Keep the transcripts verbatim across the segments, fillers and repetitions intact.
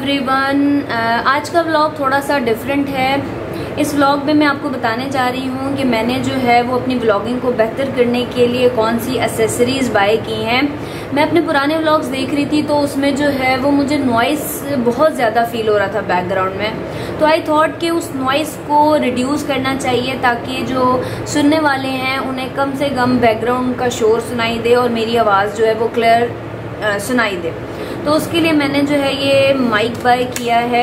Everyone, आज का vlog थोड़ा सा डिफरेंट है। इस व्लॉग में मैं आपको बताने जा रही हूँ कि मैंने जो है वो अपनी व्लॉगिंग को बेहतर करने के लिए कौन सी एसेसरीज़ बाय की हैं। मैं अपने पुराने व्लॉग्स देख रही थी तो उसमें जो है वो मुझे नॉइस बहुत ज़्यादा फील हो रहा था बैकग्राउंड में। तो आई थॉट कि उस नॉइस को रिड्यूस करना चाहिए ताकि जो सुनने वाले हैं उन्हें कम से कम बैकग्राउंड का शोर सुनाई दे और मेरी आवाज़ जो है वो क्लियर सुनाई दे। तो उसके लिए मैंने जो है ये माइक बाय किया है,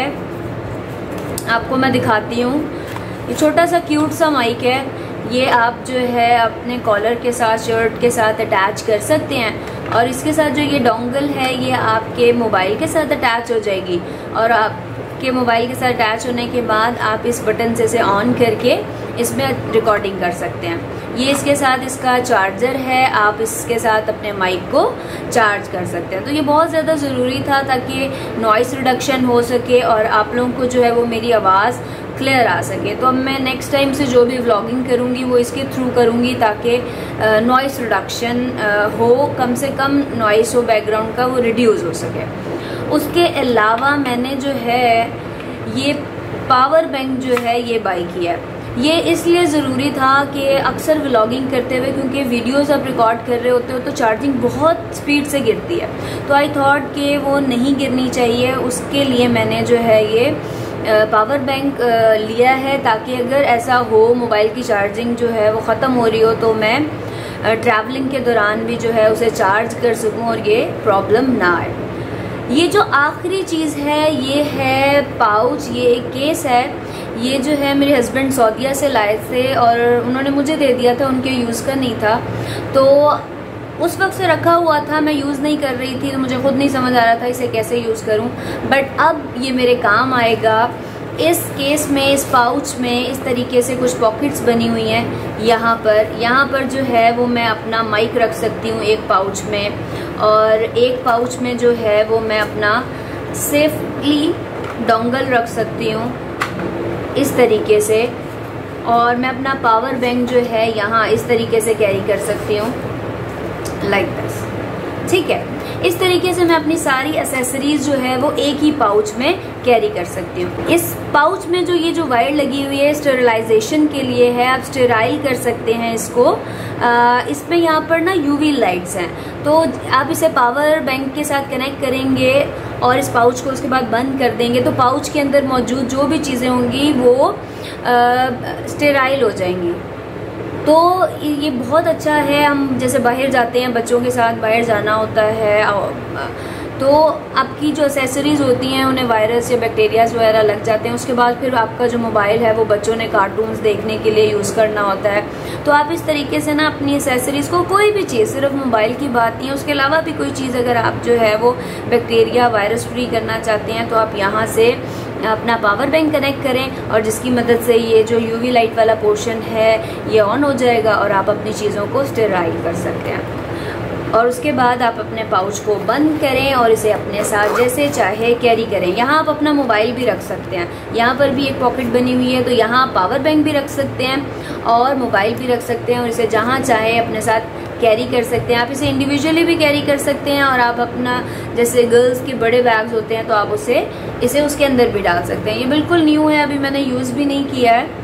आपको मैं दिखाती हूँ। ये छोटा सा क्यूट सा माइक है, ये आप जो है अपने कॉलर के साथ शर्ट के साथ अटैच कर सकते हैं और इसके साथ जो ये डोंगल है ये आपके मोबाइल के साथ अटैच हो जाएगी और आपके मोबाइल के साथ अटैच होने के बाद आप इस बटन से इसे ऑन करके इसमें रिकॉर्डिंग कर सकते हैं। ये इसके साथ इसका चार्जर है, आप इसके साथ अपने माइक को चार्ज कर सकते हैं। तो ये बहुत ज़्यादा ज़रूरी था ताकि नॉइस रिडक्शन हो सके और आप लोगों को जो है वो मेरी आवाज़ क्लियर आ सके। तो अब मैं नेक्स्ट टाइम से जो भी व्लॉगिंग करूँगी वो इसके थ्रू करूँगी ताकि नॉइस रिडक्शन हो, कम से कम नॉइस हो बैकग्राउंड का, वो रिड्यूस हो सके। उसके अलावा मैंने जो है ये पावर बैंक जो है ये बाय किया है। ये इसलिए ज़रूरी था कि अक्सर व्लॉगिंग करते हुए, क्योंकि वीडियोस आप रिकॉर्ड कर रहे होते हो तो चार्जिंग बहुत स्पीड से गिरती है, तो आई थॉट कि वो नहीं गिरनी चाहिए। उसके लिए मैंने जो है ये पावर बैंक लिया है ताकि अगर ऐसा हो मोबाइल की चार्जिंग जो है वो ख़त्म हो रही हो तो मैं ट्रैवलिंग के दौरान भी जो है उसे चार्ज कर सकूं और ये प्रॉब्लम ना आए। ये जो आखिरी चीज़ है ये है पाउच, ये एक केस है। ये जो है मेरे हस्बैंड सऊदीया से लाए थे और उन्होंने मुझे दे दिया था, उनके यूज़ का नहीं था तो उस वक्त से रखा हुआ था, मैं यूज़ नहीं कर रही थी तो मुझे खुद नहीं समझ आ रहा था इसे कैसे यूज़ करूं, बट अब ये मेरे काम आएगा। इस केस में, इस पाउच में इस तरीके से कुछ पॉकेट्स बनी हुई हैं। यहाँ पर यहाँ पर जो है वो मैं अपना माइक रख सकती हूँ एक पाउच में और एक पाउच में जो है वो मैं अपना सेफली डोंगल रख सकती हूँ इस तरीके से, और मैं अपना पावर बैंक जो है यहाँ इस तरीके से कैरी कर सकती हूँ लाइक दिस। ठीक है, इस तरीके से मैं अपनी सारी एसेसरीज जो है वो एक ही पाउच में कैरी कर सकती हूँ। इस पाउच में जो ये जो वायर लगी हुई है स्टेरिलाइजेशन के लिए है, आप स्टेराइल कर सकते हैं इसको। आ, इसमें यहाँ पर ना यूवी लाइट्स हैं, तो आप इसे पावर बैंक के साथ कनेक्ट करेंगे और इस पाउच को उसके बाद बंद कर देंगे तो पाउच के अंदर मौजूद जो भी चीज़ें होंगी वो स्टेराइल हो जाएंगी। तो ये बहुत अच्छा है, हम जैसे बाहर जाते हैं, बच्चों के साथ बाहर जाना होता है तो आपकी जो एसेसरीज़ होती हैं उन्हें वायरस या बैक्टीरियाज वगैरह लग जाते हैं। उसके बाद फिर आपका जो मोबाइल है वो बच्चों ने कार्टून्स देखने के लिए यूज़ करना होता है। तो आप इस तरीके से ना अपनी एसेसरीज़ को, कोई भी चीज़, सिर्फ मोबाइल की बात नहीं है, उसके अलावा भी कोई चीज़ अगर आप जो है वो बैक्टीरिया वायरस फ्री करना चाहते हैं तो आप यहाँ से अपना पावर बैंक कनेक्ट करें और जिसकी मदद से ये जो यूवी लाइट वाला पोर्शन है ये ऑन हो जाएगा और आप अपनी चीज़ों को स्टेराइल कर सकते हैं। और उसके बाद आप अपने पाउच को बंद करें और इसे अपने साथ जैसे चाहे कैरी करें। यहाँ आप अपना मोबाइल भी रख सकते हैं, यहाँ पर भी एक पॉकेट बनी हुई है तो यहाँ आप पावर बैंक भी रख सकते हैं और मोबाइल भी रख सकते हैं और इसे जहाँ चाहे अपने साथ कैरी कर सकते हैं। आप इसे इंडिविजुअली भी कैरी कर सकते हैं और आप अपना, जैसे गर्ल्स के बड़े बैग्स होते हैं तो आप उसे इसे उसके अंदर भी डाल सकते हैं। ये बिल्कुल न्यू है, अभी मैंने यूज़ भी नहीं किया है।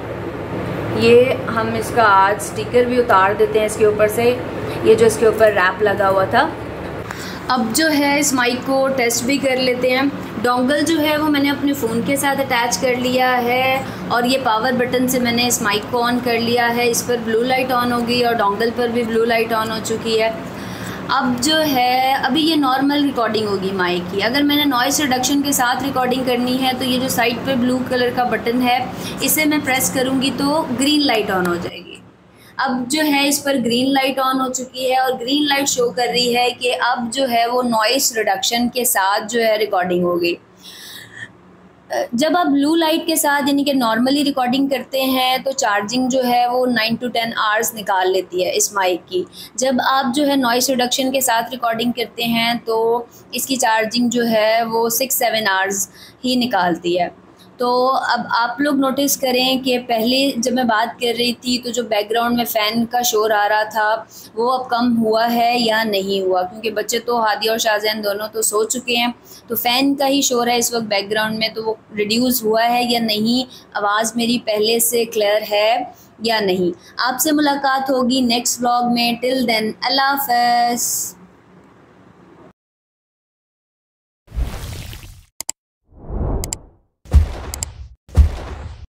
ये हम इसका आज स्टिकर भी उतार देते हैं इसके ऊपर से, ये जो इसके ऊपर रैप लगा हुआ था। अब जो है इस माइक को टेस्ट भी कर लेते हैं। डोंगल जो है वो मैंने अपने फ़ोन के साथ अटैच कर लिया है और ये पावर बटन से मैंने इस माइक को ऑन कर लिया है। इस पर ब्लू लाइट ऑन हो गई और डोंगल पर भी ब्लू लाइट ऑन हो चुकी है। अब जो है अभी ये नॉर्मल रिकॉर्डिंग होगी माइक की। अगर मैंने नॉइस रिडक्शन के साथ रिकॉर्डिंग करनी है तो ये जो साइड पे ब्लू कलर का बटन है इसे मैं प्रेस करूँगी तो ग्रीन लाइट ऑन हो जाएगी। अब जो है इस पर ग्रीन लाइट ऑन हो चुकी है और ग्रीन लाइट शो कर रही है कि अब जो है वो नॉइस रिडक्शन के साथ जो है रिकॉर्डिंग होगी। जब आप ब्लू लाइट के साथ यानी कि नॉर्मली रिकॉर्डिंग करते हैं तो चार्जिंग जो है वो नाइन टू टेन आवर्स निकाल लेती है इस माइक की। जब आप जो है नॉइस रिडक्शन के साथ रिकॉर्डिंग करते हैं तो इसकी चार्जिंग जो है वो सिक्स सेवन आवर्स ही निकालती है। तो अब आप लोग नोटिस करें कि पहले जब मैं बात कर रही थी तो जो बैकग्राउंड में फ़ैन का शोर आ रहा था वो अब कम हुआ है या नहीं हुआ, क्योंकि बच्चे तो हादी और शाहज़ैन दोनों तो सो चुके हैं, तो फ़ैन का ही शोर है इस वक्त बैकग्राउंड में, तो वो रिड्यूस हुआ है या नहीं, आवाज़ मेरी पहले से क्लियर है या नहीं। आपसे मुलाकात होगी नेक्स्ट व्लॉग में। टिल देन अल्लाह हाफ़िज़।